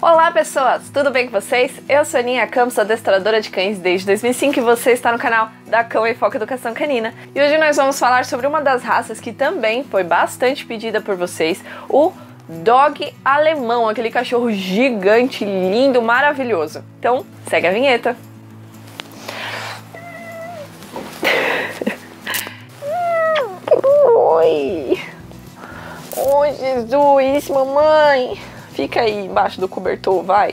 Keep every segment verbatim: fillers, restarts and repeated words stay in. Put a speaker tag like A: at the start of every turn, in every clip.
A: Olá pessoas, tudo bem com vocês? Eu sou a Aninha Campos, adestradora de cães desde dois mil e cinco e você está no canal da Cão e Foco Educação Canina. E hoje nós vamos falar sobre uma das raças que também foi bastante pedida por vocês, o Dog Alemão, aquele cachorro gigante, lindo, maravilhoso. Então, segue a vinheta. Oi! Oi, Jesus, mamãe! Fica aí embaixo do cobertor, vai!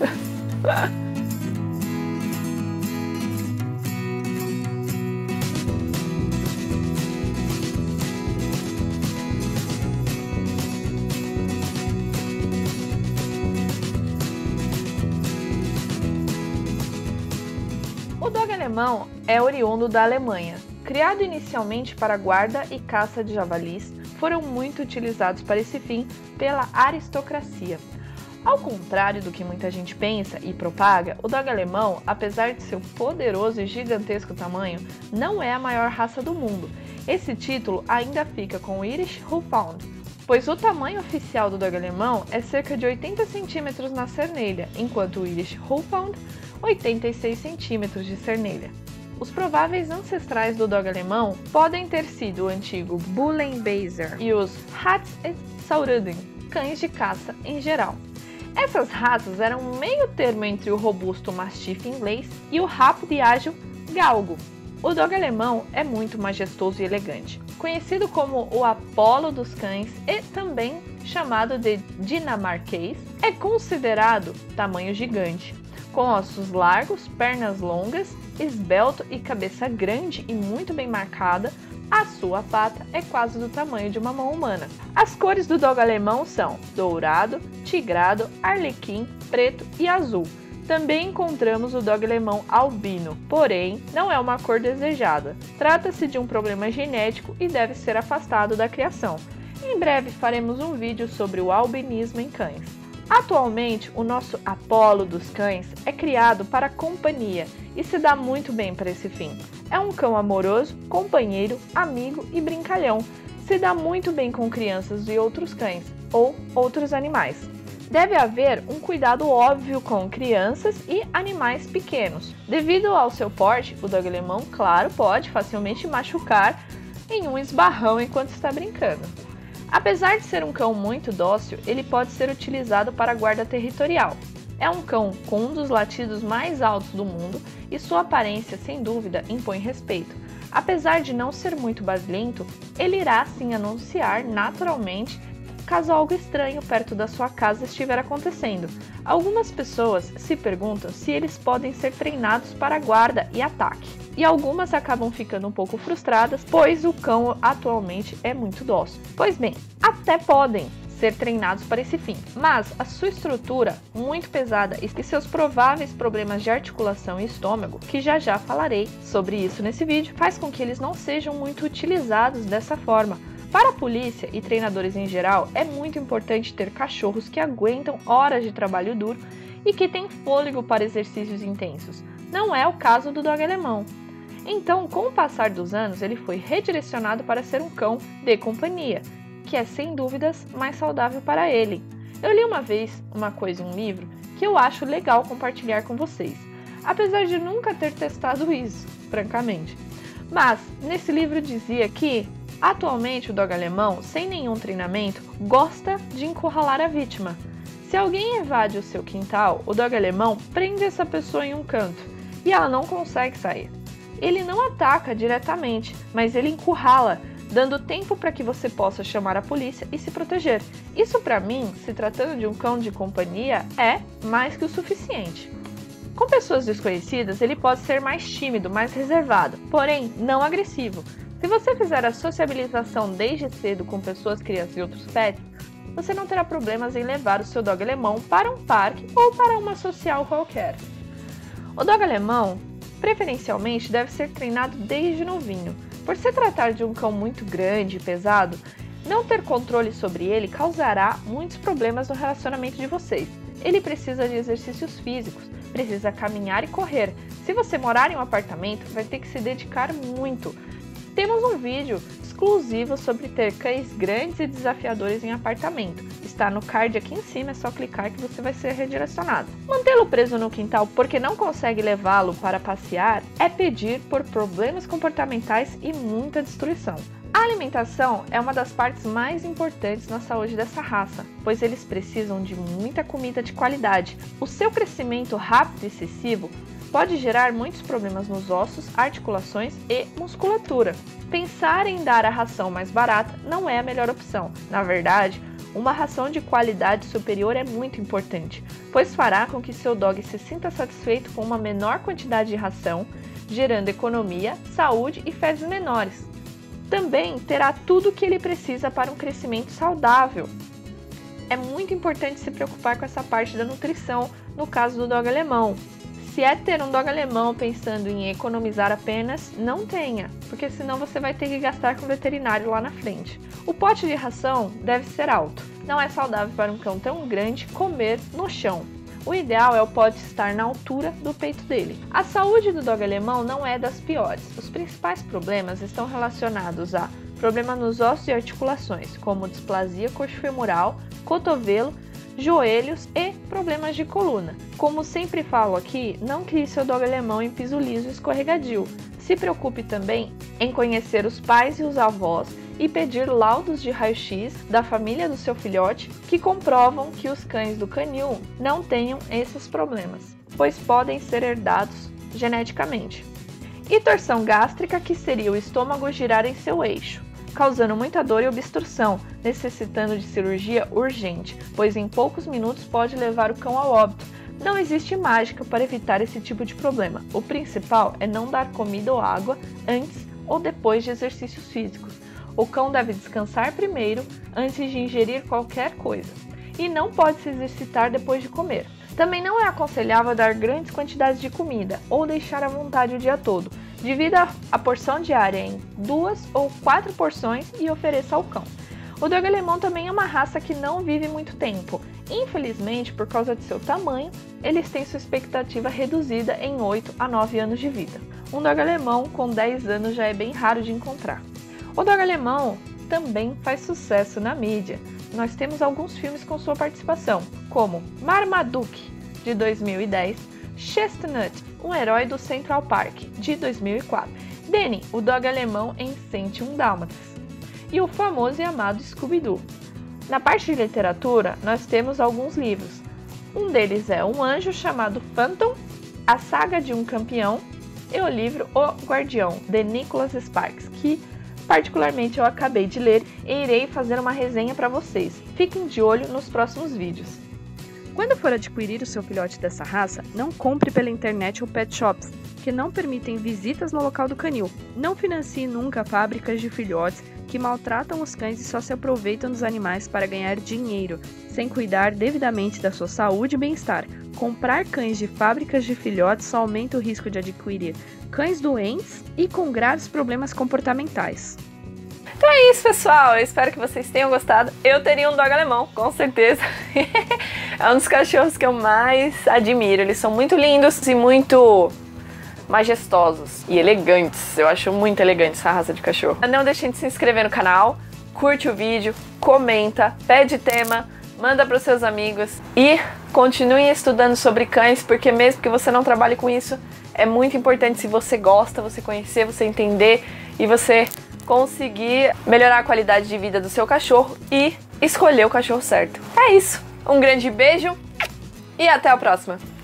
A: O Dog Alemão é oriundo da Alemanha. Criado inicialmente para guarda e caça de javalis, foram muito utilizados para esse fim pela aristocracia. Ao contrário do que muita gente pensa e propaga, o Dog Alemão, apesar de seu poderoso e gigantesco tamanho, não é a maior raça do mundo. Esse título ainda fica com o Irish Wolfhound, pois o tamanho oficial do Dog Alemão é cerca de oitenta centímetros na cernelha, enquanto o Irish Wolfhound, oitenta e seis centímetros de cernelha. Os prováveis ancestrais do Dog Alemão podem ter sido o antigo Bullenbaser e os Hatz-et-Sauruden, cães de caça em geral. Essas raças eram um meio termo entre o robusto Mastiff inglês e o rápido e ágil Galgo. O Dog Alemão é muito majestoso e elegante, conhecido como o Apolo dos cães e também chamado de dinamarquês, é considerado tamanho gigante, com ossos largos, pernas longas, esbelto e cabeça grande e muito bem marcada. A sua pata é quase do tamanho de uma mão humana. As cores do Dog Alemão são dourado, tigrado, arlequim, preto e azul. Também encontramos o Dog Alemão albino, porém não é uma cor desejada. Trata-se de um problema genético e deve ser afastado da criação. Em breve faremos um vídeo sobre o albinismo em cães. Atualmente, o nosso Apolo dos cães é criado para companhia e se dá muito bem para esse fim. É um cão amoroso, companheiro, amigo e brincalhão. Se dá muito bem com crianças e outros cães ou outros animais. Deve haver um cuidado óbvio com crianças e animais pequenos. Devido ao seu porte, o Dog Alemão, claro, pode facilmente machucar em um esbarrão enquanto está brincando. Apesar de ser um cão muito dócil, ele pode ser utilizado para guarda territorial. É um cão com um dos latidos mais altos do mundo e sua aparência, sem dúvida, impõe respeito. Apesar de não ser muito barulhento, ele irá sim anunciar naturalmente caso algo estranho perto da sua casa estiver acontecendo. Algumas pessoas se perguntam se eles podem ser treinados para guarda e ataque. E algumas acabam ficando um pouco frustradas, pois o cão atualmente é muito dócil. Pois bem, até podem ser treinados para esse fim, mas a sua estrutura muito pesada e seus prováveis problemas de articulação e estômago, que já já falarei sobre isso nesse vídeo, faz com que eles não sejam muito utilizados dessa forma. Para a polícia e treinadores em geral, é muito importante ter cachorros que aguentam horas de trabalho duro e que têm fôlego para exercícios intensos. Não é o caso do Dog Alemão. Então, com o passar dos anos, ele foi redirecionado para ser um cão de companhia, que é sem dúvidas mais saudável para ele. Eu li uma vez uma coisa em um livro que eu acho legal compartilhar com vocês, apesar de nunca ter testado isso, francamente. Mas, nesse livro dizia que, atualmente, o Dog Alemão, sem nenhum treinamento, gosta de encurralar a vítima. Se alguém evade o seu quintal, o Dog Alemão prende essa pessoa em um canto e ela não consegue sair. Ele não ataca diretamente, mas ele encurrala, dando tempo para que você possa chamar a polícia e se proteger. Isso, para mim, se tratando de um cão de companhia, é mais que o suficiente. Com pessoas desconhecidas, ele pode ser mais tímido, mais reservado, porém não agressivo. Se você fizer a sociabilização desde cedo com pessoas, crianças e outros pets, você não terá problemas em levar o seu Dog Alemão para um parque ou para uma social qualquer. O Dog Alemão, preferencialmente, deve ser treinado desde novinho. Por se tratar de um cão muito grande e pesado, não ter controle sobre ele causará muitos problemas no relacionamento de vocês. Ele precisa de exercícios físicos, precisa caminhar e correr. Se você morar em um apartamento, vai ter que se dedicar muito. Temos um vídeo exclusivo sobre ter cães grandes e desafiadores em apartamento. Está no card aqui em cima, é só clicar que você vai ser redirecionado. Mantê-lo preso no quintal porque não consegue levá-lo para passear é pedir por problemas comportamentais e muita destruição. A alimentação é uma das partes mais importantes na saúde dessa raça, pois eles precisam de muita comida de qualidade. O seu crescimento rápido e excessivo pode gerar muitos problemas nos ossos, articulações e musculatura. Pensar em dar a ração mais barata não é a melhor opção. Na verdade, uma ração de qualidade superior é muito importante, pois fará com que seu dog se sinta satisfeito com uma menor quantidade de ração, gerando economia, saúde e fezes menores. Também terá tudo o que ele precisa para um crescimento saudável. É muito importante se preocupar com essa parte da nutrição no caso do dog alemão. Se é ter um dog alemão pensando em economizar apenas, não tenha, porque senão você vai ter que gastar com o veterinário lá na frente. O pote de ração deve ser alto. Não é saudável para um cão tão grande comer no chão. O ideal é o pote estar na altura do peito dele. A saúde do dog alemão não é das piores. Os principais problemas estão relacionados a problemas nos ossos e articulações, como displasia coxofemoral, cotovelo, joelhos e problemas de coluna. Como sempre falo aqui, não crie seu dog alemão em piso liso e escorregadio. Se preocupe também em conhecer os pais e os avós e pedir laudos de raio-x da família do seu filhote que comprovam que os cães do canil não tenham esses problemas, pois podem ser herdados geneticamente. E torção gástrica, que seria o estômago girar em seu eixo, causando muita dor e obstrução, necessitando de cirurgia urgente, pois em poucos minutos pode levar o cão ao óbito. Não existe mágica para evitar esse tipo de problema. O principal é não dar comida ou água antes ou depois de exercícios físicos. O cão deve descansar primeiro antes de ingerir qualquer coisa e não pode se exercitar depois de comer. Também não é aconselhável dar grandes quantidades de comida ou deixar à vontade o dia todo. Divida a porção diária em duas ou quatro porções e ofereça ao cão. O dog alemão também é uma raça que não vive muito tempo. Infelizmente, por causa de seu tamanho, eles têm sua expectativa reduzida em oito a nove anos de vida. Um dog alemão com dez anos já é bem raro de encontrar. O dog alemão também faz sucesso na mídia. Nós temos alguns filmes com sua participação, como Marmaduke, de dois mil e dez, Chestnut, um herói do Central Park, de dois mil e quatro, Danny, o dog alemão em cento e um Dálmatas, e o famoso e amado Scooby-Doo. Na parte de literatura, nós temos alguns livros. Um deles é Um Anjo Chamado Phantom, A Saga de um Campeão e o livro O Guardião, de Nicholas Sparks, que particularmente eu acabei de ler e irei fazer uma resenha para vocês. Fiquem de olho nos próximos vídeos. Quando for adquirir o seu filhote dessa raça, não compre pela internet ou pet shops, que não permitem visitas no local do canil. Não financie nunca fábricas de filhotes que maltratam os cães e só se aproveitam dos animais para ganhar dinheiro, sem cuidar devidamente da sua saúde e bem-estar. Comprar cães de fábricas de filhotes só aumenta o risco de adquirir cães doentes e com graves problemas comportamentais. Então é isso, pessoal. Eu espero que vocês tenham gostado. Eu teria um dog alemão, com certeza. É um dos cachorros que eu mais admiro. Eles são muito lindos e muito majestosos e elegantes. Eu acho muito elegante essa raça de cachorro. Não deixem de se inscrever no canal, curte o vídeo, comenta, pede tema, manda para os seus amigos e continuem estudando sobre cães, porque mesmo que você não trabalhe com isso, é muito importante, se você gosta, você conhecer, você entender e você conseguir melhorar a qualidade de vida do seu cachorro e escolher o cachorro certo. É isso, um grande beijo e até a próxima!